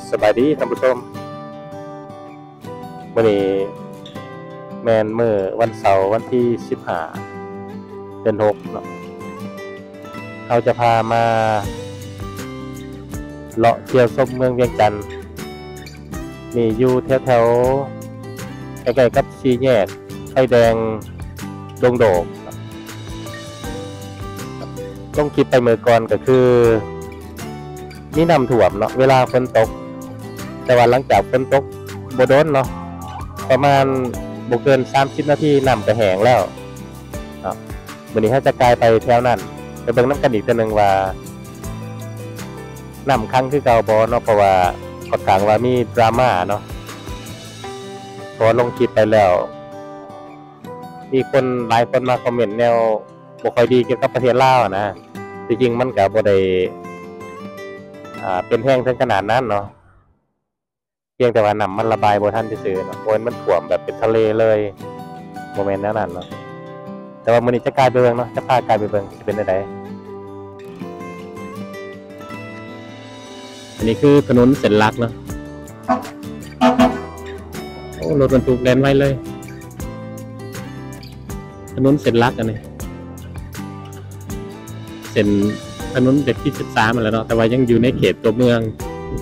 สบายดีท่านผู้ชมมื้อนี้แม่นมื้อวันเสาร์วันที่15เดือน6เนาะเราจะพามาเลาะเที่ยวชมเมืองเวียงจันทน์นี่อยู่แถวๆใกล้ๆกับสี่แยกไฟแดงดงโดกต้องคิดไปเมื่อก่อนก็คือมีน้ำท่วมเนาะเวลาฝนตกแต่ว่าหลังจากฝนตกบ่โดนเนาะประมาณบ่เกิน30นาทีน้ำก็แห้งแล้วเนาะมื้อนี้เราจะกลายไปแถวนั้นไปเบิ่งนำกันอีกเทื่อนึงว่าน้ำคั่งคือเก่าบ่เนาะเพราะว่าค่อนข้างว่ามีดราม่าเนาะพอลงคลิปไปแล้วมีคนหลายคนมาคอมเมนต์แนวบ่ค่อยดีเกี่ยวกับประเทศลาวนะที่จริงมันก็บ่ได้เป็นแห้งถึงขนาดนั้นเนาะเพียงแต่ว่าน้ำมันระบายบ่ทันซื่อๆเนาะเพราะมันท่วมแบบเป็นทะเลเลยบ่แม่นแนวนั้นเนาะแต่ว่ามื้อนี้จะกลายไปเบิ่งเนาะจะพากลายไปเบิ่งสิเป็นจังได๋อันนี้คือถนนเส้นหลักเนาะโอ้รถบรรทุกแล่นไว้เลยถนนเส้นหลักอันนี้เส้นถนนเด็กที่13นั่นแหละเนาะแต่ว่ายังอยู่ในเขตตัวเมือง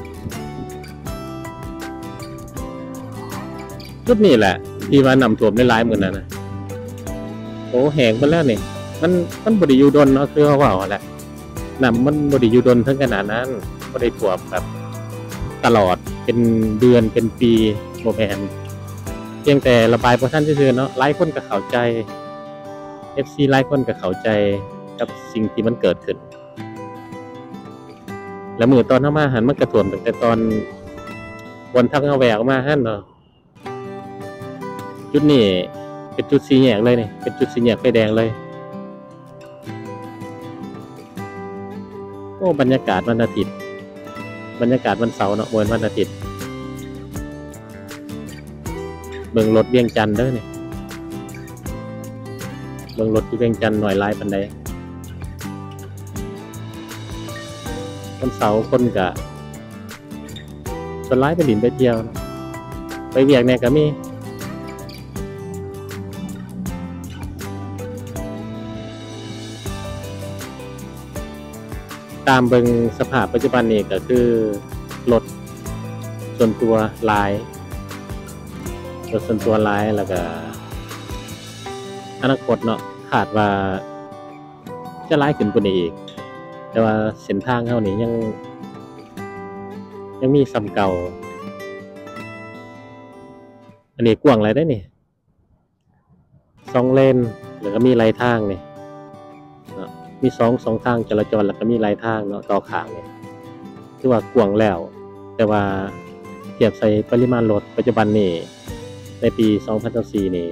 จุดนี้แหละที่ว่าน้ำท่วมหลายๆมื้อนั้นนะโอ้แห้งไปแล้วนี่มันบ่ได้อยู่ดนเนาะคือเขาว่าแหละน้ำมันบ่ได้อยู่ดนถึงขนาดนั้นบ่ได้ท่วมแบบตลอดเป็นเดือนเป็นปีบ่แม่นเพียงแต่ระบายบ่ทันซื่อๆเนาะหลายคนก็เข้าใจ FC หลายคนก็เข้าใจกับสิ่งที่มันเกิดขึ้นแล้วมื้อตอนเฮามาหันมันก็ท่วมตั้งแต่ตอนวนทางเฮาแหวกออกมาหั่นเนาะจุดนี้เป็นจุดสี่แยกเลยนี่เป็นจุดสี่แยกไฟแดงเลยโอ้บรรยากาศวันอาทิตย์บรรยากาศวันเสาร์เนาะวันอาทิตย์เบิ่งรถเวียงจันทน์เด้อนี่เบิ่งรถที่เวียงจันทน์หน่อยหลายปานใดวันเสาร์คนก็ส่วนหลายไปดินไปเที่ยวไปเวียกแน่ก็มีตามเบิ่งสภาพปัจจุบันนี้ก็คือรถส่วนตัวหลายรถส่วนตัวหลายแล้วก็อนาคตเนาะคาดว่าจะหลายขึ้นกว่านี้อีกแต่ว่าเส้นทางเฮานี่ยังมีซ้ำเก่าอันนี้กว้างหลายได้นี่2เลนแล้วก็มีหลายทางนี่มี2ทางจราจรแล้วก็มีหลายทางเนาะต่อข้างนี่คือว่ากว้างแล้วแต่ว่าเทียบใส่ปริมาณรถปัจจุบันนี่ในปี2024นี่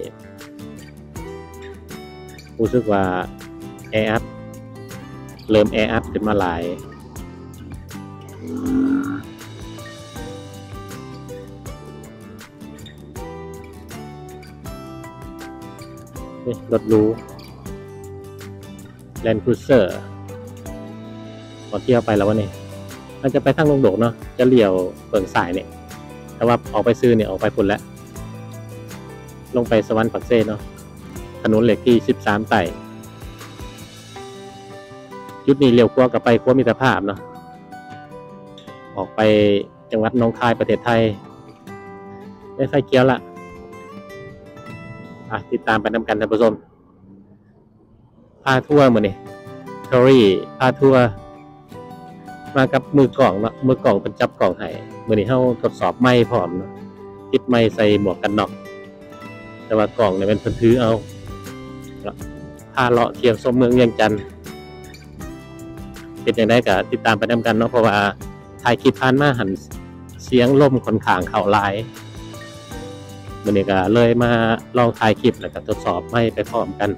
รู้สึกว่าแออัดเริ่มแออัดขึ้นมาหลายนี่รถหรูLand Cruiser พอเที่ยวไปแล้ววะนี่มันจะไปทางลงโดกเนาะจะเลี้ยวเปิงสายเนี่ยแต่ว่าออกไปซื้อเนี่ยออกไปพุ่นแล้วลงไปสวรรค์ปักเซ่เนาะถนนเหล็กที่13ไต่จุดนี้เลี้ยวขวากับไปขวามิตรภาพเนาะออกไปจังหวัดหนองคายประเทศไทยได้ไฟเขียวละติดตามไปนำกันท่านผู้ชมพาทัวร์มื้อนี้ทอรี่พาทัวร์มากับมือกล่องเนาะมือกล่องเป็นจับกล่องให้มื้อนี้เฮาทดสอบไมค์พร้อมเนาะติดไมค์ใส่หมวกกันน็อกแต่ว่ากล่องเนี่ยเป็นเพิ่นถือเอาพาเลาะเที่ยวชมเมืองเวียงจันทน์เป็นจังได๋ก็ติดตามไปนำกันเนาะเพราะว่าถ่ายคลิปผ่านมาหันเสียงลมค่อนข้างเข้าหลายมื้อนี้ก็เลยมาลองถ่ายคลิปแล้วก็ทดสอบไมค์ไปพร้อมกัน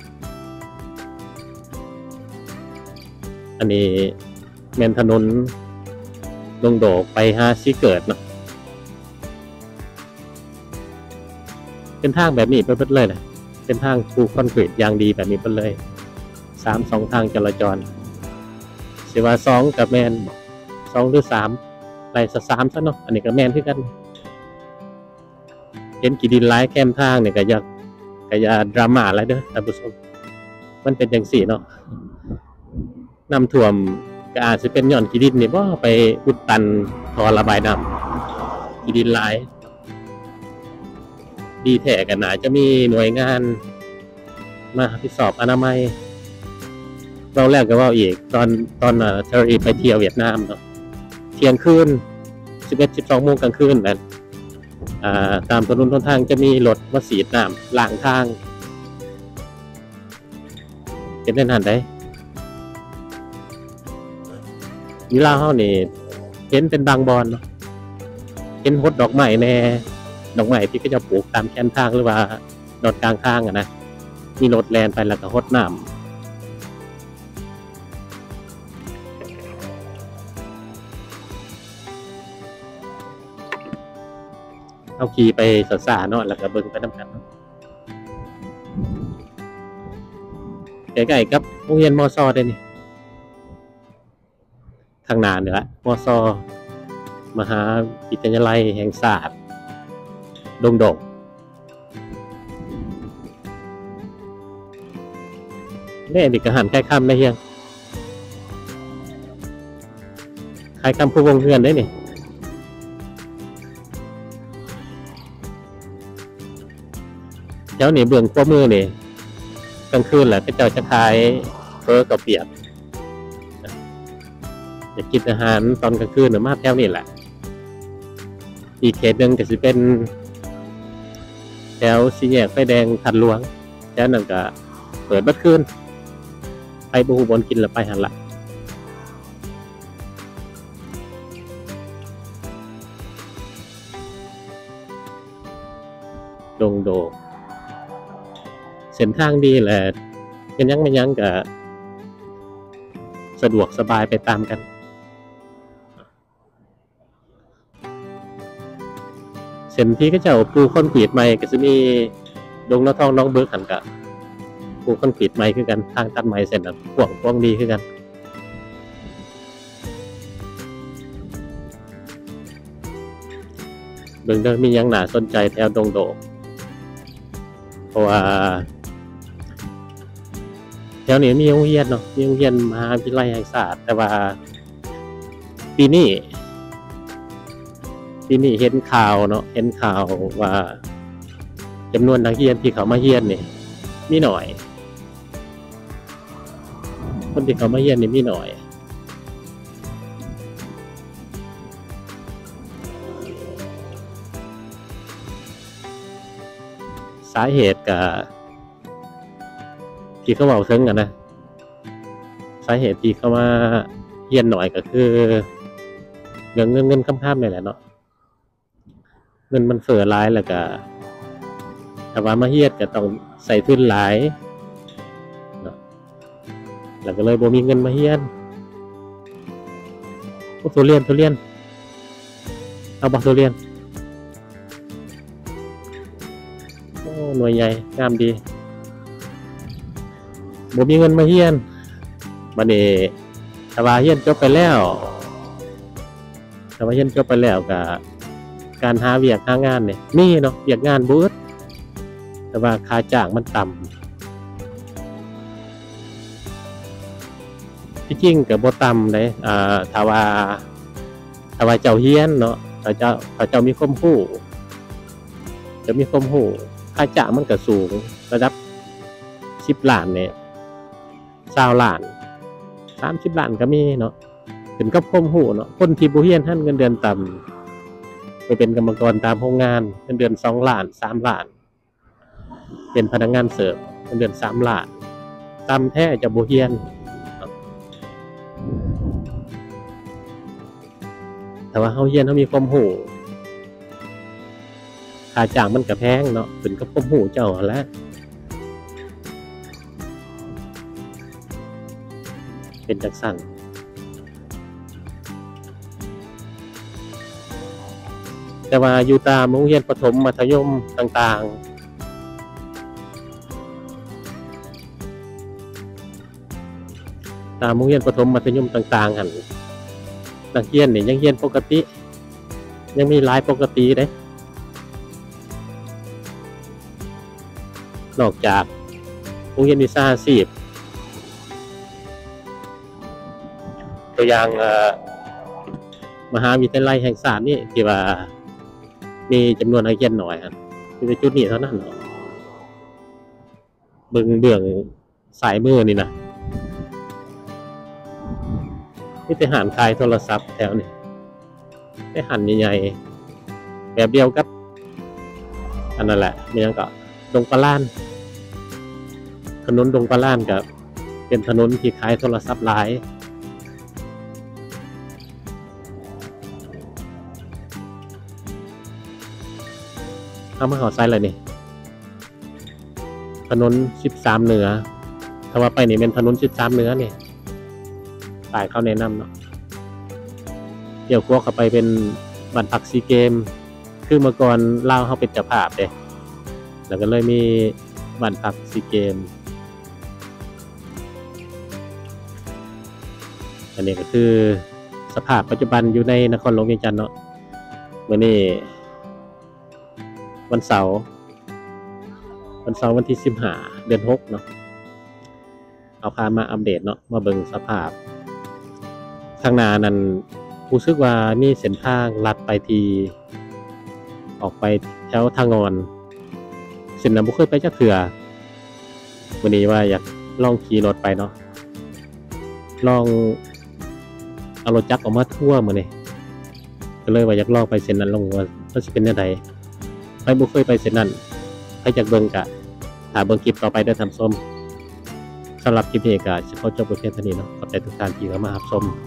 อันนี้แม่นถนนดงโดกไปหาสิเกิดเนาะเป็นทางแบบนี้เบิดเลยนะเป็นทางปูคอนกรีตอย่างดีแบบนี้เบิดเลย2ทางจราจรสิว่า2กับแม่น2หรือ3 ไรสะสามซะเนาะอันนี้ก็แม่นคือกันเห็นกี่ดินหลายแคมทางเนี่ยก็อย่าดราม่าอะไรเด้อท่านผู้ชมมันเป็นจังซี่เนาะน้ำท่วมก็อาจจะเป็นหย่อนกี่ดินนี่บ่ไปอุดตันท่อระบายน้ำกี่ดินหลายดีแท้กันน่าจะมีหน่วยงานมารับผิดชอบอนามัยเราแรกก็ว่าอีกตอนเธอไปเที่ยวเวียดนามเนาะเที่ยงคืน11-12 โมงกลางคืนนั่นตามถนนทางจะมีรถมาสีดน้ำล้างทางเป็นแน่นอนได้ยีราเฮานี่เห็นเป็นบางบอนเนาะเห็นฮดดอกไม้แน่ดอกไม้ที่ก็จะปลูกตามแคมทางหรือว่าดอดกลางทางอะนะมีรถแลนไปแล้วก็ฮดน้ำเอาขี่ไปสาๆเนาะแล้วก็เบิ่งไปน้ำกันใกล้ๆกับโรงเรียนม.ซ.ได้นี่ทางหน้าเหนือม.ซ.มหาวิทยาลัยแห่งศาสตร์ดงแม่ดิกระหันใกล้ค่ำได้ยังใครคำผู้วงเฮือนได้นี่เจ้านี่เบื้องขวามือนี่กลางคืนแหละก็เจ้าจะขายเฟอกับเปียกอยากกินอาหารตอนกลางคืนหรือมาแถวนี่แหละอีกเขตหนึ่งก็จะเป็นแถวสี่แยกไฟแดงทันหลวงแถวนั้นก็เปิดบัดคืนไปบูบนกินแล้วไปหันละดงโดเส้นทางดีแหละยังไม่ยั้งก็สะดวกสบายไปตามกันเส้นที่ก็จะปูคอนกรีตใหม่ก็จะมีดงน้ำทองน้องเบิร์กหันกะปูคอนกรีตใหม่คือกันทางตัดใหม่เส้นกว้างดีคือกันเบิ่งเด้อมียังน่าสนใจแถวดงโดเพราะว่าแถวนี้มีโรงเรียนเนาะมีโรงเรียนมหาวิทยาลัยแห่งศาสตร์แต่ว่าปีนี้เห็นข่าวเนาะเห็นข่าวว่าจำนวนนักเรียนที่เขามาเรียนนี่มีหน่อยคนที่เขามาเรียนนี่มีหน่อยสาเหตุกับที่เขาบอกถึงกันนะสาเหตุที่เขามาเรียนหน่อยก็คือเงินค่ำๆนี่แหละเนาะเงินมันเฟ้อหลายแล้วก็ถ้าว่ามาเรียนก็ต้องใส่ทุนหลายเนาะแล้วก็เลยบ่มีเงินมาเรียนทุเรียนเอาบ่ทุเรียนโอ้หน่วยใหญ่งามดีบ่มีเงินมาเรียนบัดนี้ถ้าว่าเรียนจบไปแล้วก็การหาเวียกหางานเนี่ยมีเนาะเวียกงานบ่อึดแต่ว่าค่าจ้างมันต่ำที่จริงก็บ่ต่ำเด้ถ้าว่าเจ้าเรียนเนาะถ้าเจ้ามีความรู้ค่าจ้างมันก็สูงระดับ10 ล้านเนี่ย20 ล้าน30 ล้านก็มีเนาะถึงกับความรู้เนาะคนที่บ่เรียนท่านเงินเดือนต่ำไปเป็นกรรมกรตามโรงงานเงินเดือน2 ล้าน3 ล้านเป็นพนักงานเสิร์ฟเงินเดือน3 ล้านต่ำแท้จะบ่เรียนแต่ว่าเฮาเรียนเฮามีความรู้ค่าจ้างมันก็แพงเนาะถึงกับความรู้เจ้าแล้วเป็นจังซั่นแต่ว่าอยู่ตามโรงเรียนประถมมัธยมต่างๆตามโรงเรียนประถมมัธยมต่างๆหั่นนักเรียนนี่ยังเรียนปกติยังมีหลายปกติเด้นอกจากโรงเรียนวิชาชีพตัวอย่างมหาวิทยาลัยแห่งชาตินี่ที่ว่ามีจำนวนนักเรียนน้อยครับมีจุดนี้เท่านั้นเนาะเบื้องสายมือนี่นะนี่แต่หันขายโทรศัพท์แถวนี้แต่หันใหญ่ๆแบบเดียวกับอันนั้นแหละมียังก็ดงปลาล้านถนนดงปลาล้านกับเป็นถนนที่ขายโทรศัพท์หลายเอามาหอไซส์เลยนี่ถนน13เหนือถ้าว่าไปนี่เป็นถนน13เหนือนี่ตายเขาแนะนำเนาะเดี๋ยวพวกเขาไปเป็นบ้านพักซีเกมคือเมื่อก่อนเล่าเขาเป็นเจ้าภาพเด้แล้วก็เลยมีบ้านพักซีเกมอันนี้ก็คือสภาพปัจจุบันอยู่ในนครหลวงเวียงจันทน์เนาะวันนี้วันเสาร์วันที่15เดือน6เนาะเอาพามาอัปเดตเนาะมาเบิ่งสภาพข้างหน้านั้นรู้สึกว่ามีเส้นทางลัดไปที่ออกไปแถวทางงอนเส้นนั้นบ่เคยไปจักเทื่อวันนี้ว่าอยากลองขี่รถไปเนาะลองเอารถจักรออกมาทั่วมื้อนี้ก็เลยว่าอยากลองไปเส้นนั้นลองว่ามันสิเป็นจังได๋ไปบ่เคยไปเส้นนั้นใครอยากเบิ่งก็ถ้าเบิ่งคลิปต่อไปเด้อท่านผู้ชมสำหรับคลิปนี้ก็สิขอจบไว้เพียงเท่านี้เนาะขอบใจทุกท่านที่เข้ามารับชม